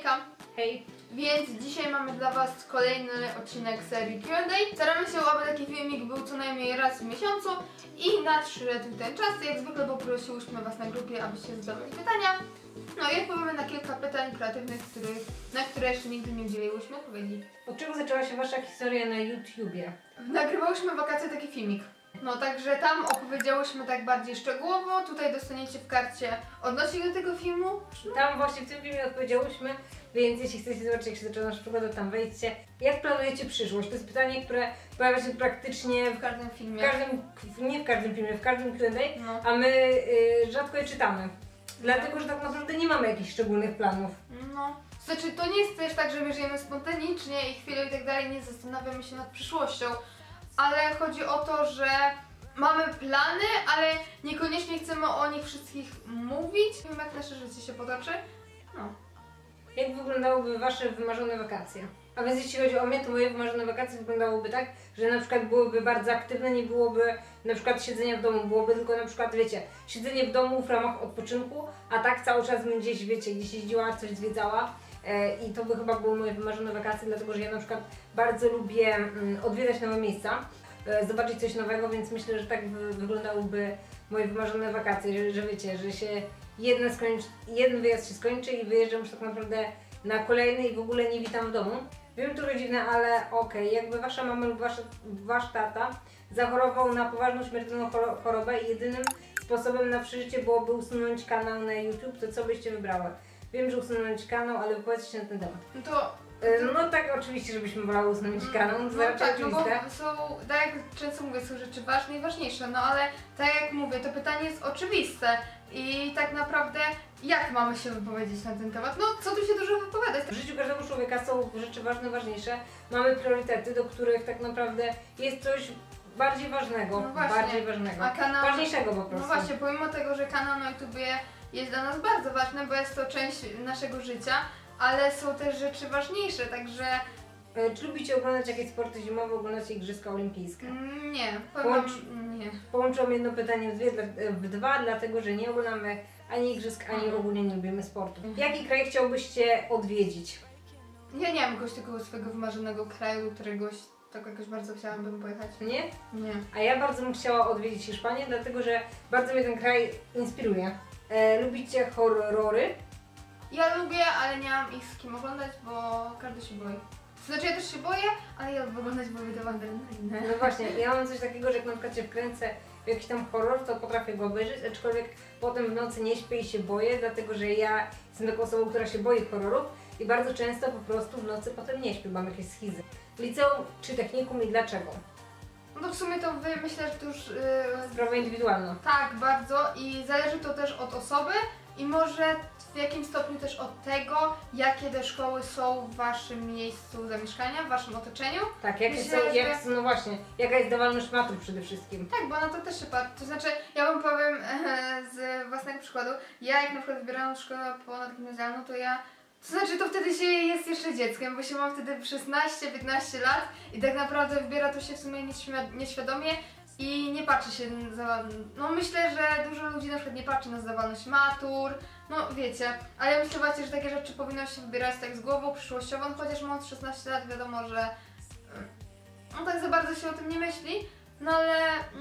Hejka! Hej! Więc dzisiaj mamy dla Was kolejny odcinek serii Q&A. Staramy się, aby taki filmik był co najmniej raz w miesiącu i nadszedł ten czas. Jak zwykle poprosiłyśmy Was na grupie, abyście zadawali pytania. No i odpowiemy na kilka pytań kreatywnych, na które jeszcze nigdy nie udzieliłyśmy odpowiedzi. Od czego zaczęła się Wasza historia na YouTubie? Nagrywałyśmy w wakacje taki filmik. No także tam opowiedziałyśmy tak bardziej szczegółowo, tutaj dostaniecie w karcie odnośnik do tego filmu. Tam właśnie w tym filmie odpowiedziałyśmy, więc jeśli chcecie zobaczyć, jak się zaczęła nasza przygoda, tam wejdźcie. Jak planujecie przyszłość? To jest pytanie, które pojawia się praktycznie W każdym filmie. nie w każdym filmie, w każdym Q&A, No. a my rzadko je czytamy. Dlatego, że tak naprawdę nie mamy jakichś szczególnych planów. No. Znaczy to nie jest też tak, że my żyjemy spontanicznie i chwilę i tak dalej, nie zastanawiamy się nad przyszłością, ale chodzi o to, że mamy plany, ale niekoniecznie chcemy o nich wszystkich mówić. Nie wiem, jak nasze życie się potoczy. No. Jak wyglądałyby Wasze wymarzone wakacje? A więc jeśli chodzi o mnie, to moje wymarzone wakacje wyglądałyby tak, że na przykład byłyby bardzo aktywne, nie byłoby na przykład siedzenia w domu, byłoby tylko na przykład, wiecie, siedzenie w domu w ramach odpoczynku, a tak cały czas bym gdzieś, wiecie, gdzieś jeździła, coś zwiedzała. I to by chyba były moje wymarzone wakacje, dlatego że ja na przykład bardzo lubię odwiedzać nowe miejsca, zobaczyć coś nowego, więc myślę, że tak wyglądałyby moje wymarzone wakacje, że wiecie, że się jeden wyjazd się skończy i wyjeżdżam już tak naprawdę na kolejny i w ogóle nie witam w domu. Wiem, to rodzinne, ale okej, jakby Wasza mama lub Wasz tata zachorował na poważną śmiertelną chorobę i jedynym sposobem na przeżycie byłoby usunąć kanał na YouTube, to co byście wybrały? Wiem, że usunąć kanał, ale powiedzcie się na ten temat. No tak, oczywiście, żebyśmy wolały usunąć kanał, to raczej tak, no oczywiste. bo są, tak jak często mówię, są rzeczy ważne i ważniejsze, no ale tak jak mówię, to pytanie jest oczywiste i tak naprawdę jak mamy się wypowiedzieć na ten temat? No co tu się dużo wypowiadać? W życiu każdego człowieka są rzeczy ważne, ważniejsze. Mamy priorytety, do których tak naprawdę jest coś bardziej ważnego, No właśnie. bardziej ważnego, A kanał, ważniejszego po prostu. No właśnie, pomimo tego, że kanał na YouTubie jest dla nas bardzo ważny, bo jest to część naszego życia, ale są też rzeczy ważniejsze, także... Czy lubicie oglądać jakieś sporty zimowe, oglądacie Igrzyska Olimpijskie? Nie, nie. Połączyłam jedno pytanie w dwa, dlatego że nie oglądamy ani igrzysk, ani ogólnie nie lubimy sportu. Jaki kraj chciałbyście odwiedzić? Ja nie mam jakoś takiego swojego wymarzonego kraju, do któregoś tak jakoś bardzo chciałabym pojechać. Nie? Nie. A ja bardzo bym chciała odwiedzić Hiszpanię, dlatego że bardzo mnie ten kraj inspiruje. Lubicie horrory? Ja lubię, ale nie mam ich z kim oglądać, bo każdy się boi. To znaczy ja też się boję, ale ja lubię oglądać, bo widzę adrenalinę. No właśnie, ja mam coś takiego, że jak na przykład się wkręcę w jakiś tam horror, to potrafię go obejrzeć, aczkolwiek potem w nocy nie śpię i się boję, dlatego że ja jestem taką osobą, która się boi horrorów i bardzo często po prostu w nocy potem nie śpię, mam jakieś schizy. Liceum czy technikum i dlaczego? No to w sumie to myślę, że to już... Sprawa indywidualna. Tak, bardzo i zależy to też od osoby i może w jakim stopniu też od tego, jakie te szkoły są w Waszym miejscu zamieszkania, w Waszym otoczeniu. Tak, Myślę, no właśnie, jaka jest dawalność matur przede wszystkim. Tak, bo na to też się patrzy. To znaczy, ja wam powiem z własnego przykładu, ja jak na przykład wybierałam szkołę ponadgimnazjalną, to znaczy to wtedy się jest jeszcze dzieckiem, bo się mam wtedy 16-15 lat i tak naprawdę wybiera to się w sumie nieświadomie i nie patrzy się no myślę, że dużo ludzi na przykład nie patrzy na zdawalność matur, no wiecie, ale ja myślę właśnie, że takie rzeczy powinno się wybierać tak z głową przyszłościową, chociaż mając 16 lat wiadomo, że no tak za bardzo się o tym nie myśli, no ale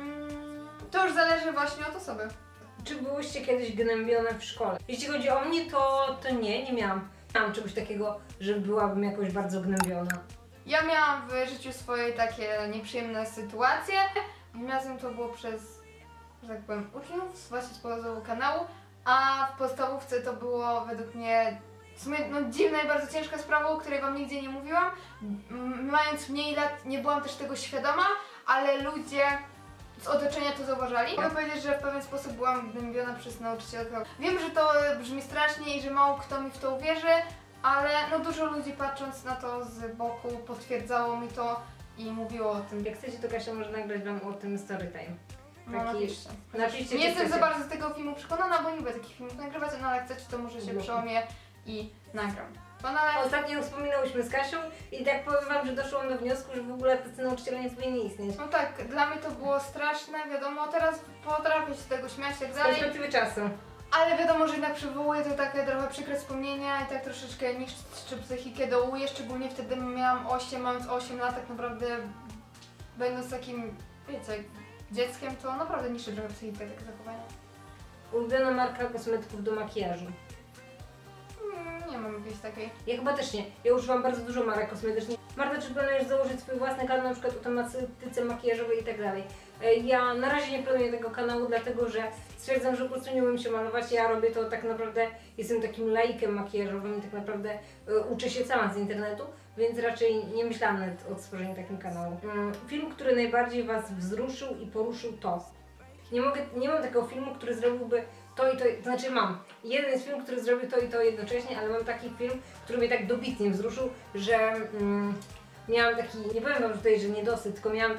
to już zależy właśnie od osoby. Czy byłyście kiedyś gnębione w szkole? Jeśli chodzi o mnie, to nie miałam. Nie miałam czegoś takiego, że byłabym jakoś bardzo gnębiona. Ja miałam w życiu swoje takie nieprzyjemne sytuacje. W gimnazjum to było przez, że tak powiem, uczniów właśnie z powodu kanału, a w podstawówce to było według mnie w sumie dziwna i bardzo ciężka sprawa, o której wam nigdzie nie mówiłam. Mając mniej lat nie byłam też tego świadoma, ale ludzie z otoczenia to zauważali. Mogę powiedzieć, że w pewien sposób byłam gnębiona przez nauczycielkę. Wiem, że to brzmi strasznie i że mało kto mi w to uwierzy, ale no dużo ludzi patrząc na to z boku potwierdzało mi to i mówiło o tym. Jak chcecie, to Kasia może nagrać wam o tym story time. No napiszcie. Napiszcie, nie jestem za bardzo z tego filmu przekonana, bo nie lubię takich filmów nagrywać, no ale jak chcecie, to może się przełamię i nagram. Ostatnio wspominałyśmy z Kasią i tak powiem wam, że doszłam do wniosku, że w ogóle tacy nauczyciele nie powinni istnieć. No tak, dla mnie to było straszne, wiadomo, teraz potrafię się z tego śmiać i tak Z dalej. perspektywy czasu. Ale wiadomo, że jednak przywołuje to takie trochę przykre wspomnienia i tak troszeczkę niszczy psychikę, dołuje, szczególnie wtedy miałam 8, mając 8 lat, tak naprawdę będąc takim, wiecie, dzieckiem, to naprawdę niszczy trochę psychikę takie zachowania. Ulubiona marka kosmetyków do makijażu? Nie mam jakiejś takiej. Ja chyba też nie. Ja używam bardzo dużo marek kosmetycznych. Marta, czy planujesz założyć swój własny kanał, na przykład o tematyce makijażowej i tak dalej? Ja na razie nie planuję tego kanału, dlatego że stwierdzam, że po prostu nie umiem się malować. Ja robię to tak naprawdę, jestem takim laikiem makijażowym i tak naprawdę uczę się sama z internetu, więc raczej nie myślałam nawet o stworzeniu takim kanału. Film, który najbardziej Was wzruszył i poruszył, to? Nie mam takiego filmu, który zrobiłby to i to, to znaczy mam. Jeden jest film, który zrobił to i to jednocześnie, ale mam taki film, który mnie tak dobitnie wzruszył, że miałam taki, nie powiem Wam tutaj, że niedosyt, tylko miałam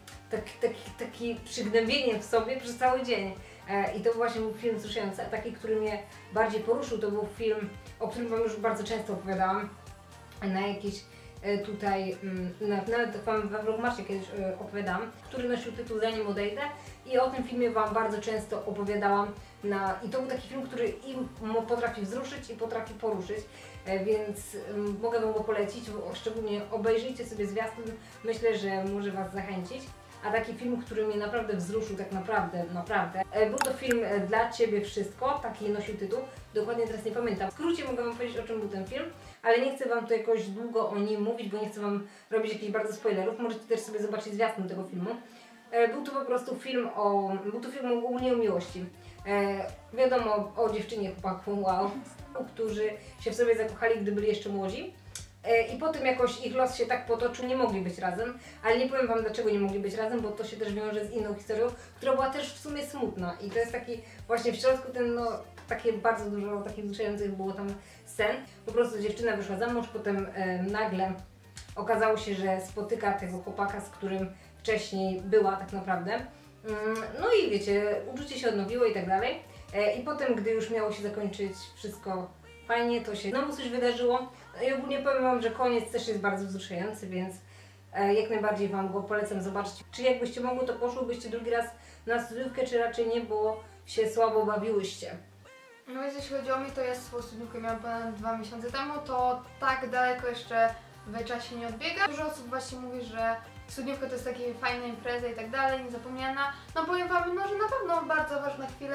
taki przygnębienie w sobie przez cały dzień. I to właśnie był film wzruszający, a taki, który mnie bardziej poruszył, to był film, o którym Wam już bardzo często opowiadałam, na jakieś tutaj, nawet Wam we Vlogmasie kiedyś opowiadałam, który nosił tytuł Zanim odejdę i o tym filmie Wam bardzo często opowiadałam i to był taki film, który i potrafi wzruszyć i potrafi poruszyć, więc mogę Wam go polecić, szczególnie obejrzyjcie sobie zwiastun, myślę, że może Was zachęcić. A taki film, który mnie naprawdę wzruszył, tak naprawdę, był to film Dla Ciebie Wszystko, taki nosił tytuł, dokładnie teraz nie pamiętam. W skrócie mogę Wam powiedzieć, o czym był ten film, ale nie chcę Wam tu jakoś długo o nim mówić, bo nie chcę Wam robić jakichś bardzo spoilerów, możecie też sobie zobaczyć zwiastun tego filmu. Był to po prostu film ogólnie o miłości. Wiadomo o dziewczynie, chłopaku, wow, którzy się w sobie zakochali, gdy byli jeszcze młodzi. I potem jakoś ich los się tak potoczył, nie mogli być razem, ale nie powiem Wam dlaczego nie mogli być razem, bo to się też wiąże z inną historią, która była też w sumie smutna i to jest taki właśnie w środku ten, takie bardzo dużo takich wzruszających było tam scen. Po prostu dziewczyna wyszła za mąż, potem nagle okazało się, że spotyka tego chłopaka, z którym wcześniej była tak naprawdę. No i wiecie, uczucie się odnowiło i tak dalej. I potem, gdy już miało się zakończyć wszystko fajnie, to się znowu coś wydarzyło. I ogólnie powiem Wam, że koniec też jest bardzo wzruszający, więc jak najbardziej Wam go polecam zobaczyć. Czy jakbyście mogły, to poszłybyście drugi raz na studiówkę, czy raczej nie, bo się słabo bawiłyście? No więc jeśli chodzi o mnie, to ja swoją studiówkę miałam ponad 2 miesiące temu, to tak daleko jeszcze w czasie nie odbiega. Dużo osób właśnie mówi, że studniówka to jest taka fajna impreza i tak dalej, niezapomniana. No powiem Wam, że na pewno bardzo ważna chwila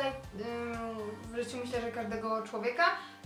w życiu, myślę, że każdego człowieka.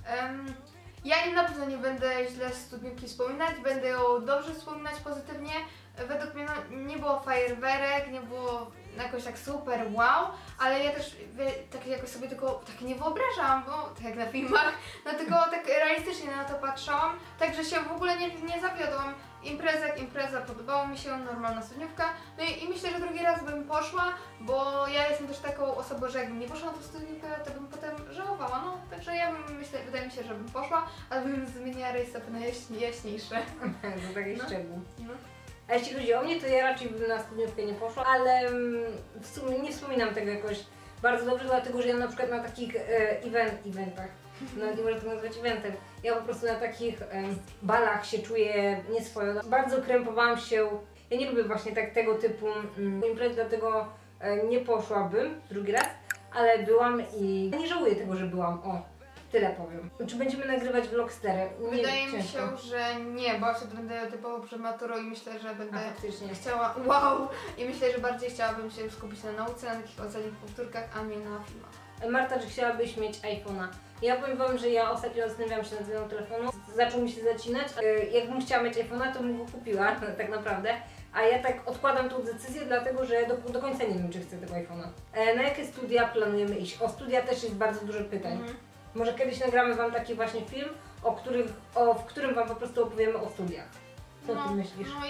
Ja na pewno nie będę źle studniówki wspominać, będę ją dobrze wspominać pozytywnie. Według mnie nie było fajerwerek, nie było jakoś tak super wow, ale ja też tak jakoś sobie tylko tak nie wyobrażałam, bo tak jak na filmach, no tylko tak realistycznie na to patrzyłam, także się w ogóle nie zawiodłam. Impreza jak impreza, podobało mi się, normalna studniówka. No i myślę, że drugi raz bym poszła, bo ja jestem też taką osobą, że jakbym nie poszła na tą studniówkę, to bym potem żałowała, no. Także ja bym, wydaje mi się, że bym poszła, ale bym zmieniła rejestr na jaśniejsze. To taki szczegół. No. A jeśli chodzi o mnie, to ja raczej bym na studniówkę nie poszła, ale w sumie nie wspominam tego jakoś bardzo dobrze, dlatego że ja na przykład na takich eventach, no nie można to nazwać eventem, ja po prostu na takich balach się czuję nieswojo. Bardzo krępowałam się, ja nie lubię właśnie tego typu imprez, dlatego nie poszłabym drugi raz, ale byłam i nie żałuję tego, że byłam, tyle powiem. Czy będziemy nagrywać vlogstery? Wydaje mi się, że nie, bo wtedy będę typowo przed maturą i myślę, że będę faktycznie chciała, wow! I myślę, że bardziej chciałabym się skupić na nauce, na takich ostatnich powtórkach, a nie na filmach. Marta, czy chciałabyś mieć iPhone'a? Ja powiem Wam, że ja ostatnio zastanawiałam się nad zmianą telefonu, zaczął mi się zacinać. Jakbym chciała mieć iPhone'a, to bym go kupiła, tak naprawdę. A ja tak odkładam tą decyzję, dlatego że do końca nie wiem, czy chcę tego iPhone'a. Na jakie studia planujemy iść? O studia też jest bardzo dużo pytań. Może kiedyś nagramy Wam taki właśnie film, w którym Wam po prostu opowiemy o studiach. Co Ty myślisz? No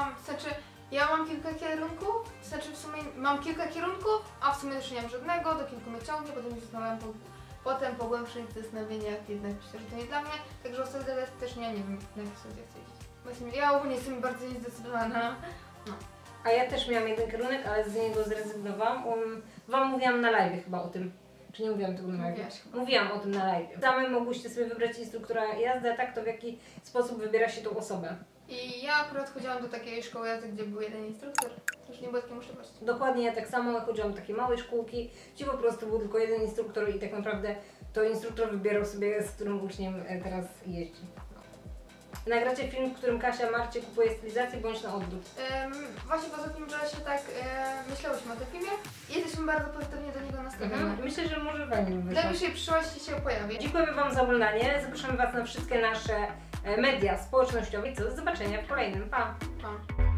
ja mam kilka kierunków, w sumie mam kilka kierunków, a w sumie też nie mam żadnego, do kilku mnie ciągnie, potem się zastanawiam po głębszych zastanowieniach, jednak myślę, że to nie dla mnie, także ostatnio też nie wiem, na jakie studia chcę iść. Właśnie ja ogólnie jestem bardzo niezdecydowana. No. A ja też miałam jeden kierunek, ale z niego zrezygnowałam. Wam mówiłam na live chyba o tym. Czy nie mówiłam tego na live? Mówiłaś chyba. Mówiłam o tym na live. Same mogłyście sobie wybrać instruktora jazdy, a tak to w jaki sposób wybiera się tą osobę. I ja akurat chodziłam do takiej szkoły jazdy, gdzie był jeden instruktor. Już nie było takiej możliwości. Dokładnie ja tak samo, ja chodziłam do takiej małej szkółki, gdzie po prostu był tylko jeden instruktor i tak naprawdę to instruktor wybierał sobie, z którym uczniem teraz jeździ. Nagracie film, w którym Kasia Marcie kupuje stylizację bądź na odwrót. Właśnie poza tym, że się tak myślałyśmy o tym filmie i jesteśmy bardzo pozytywnie do niego nastawione. Myślę, że może fajnie by W wyszło. najbliższej przyszłości się pojawi. Dziękujemy Wam za oglądanie. Zapraszamy Was na wszystkie nasze media społecznościowe. I co? Do zobaczenia w kolejnym. Pa! Pa.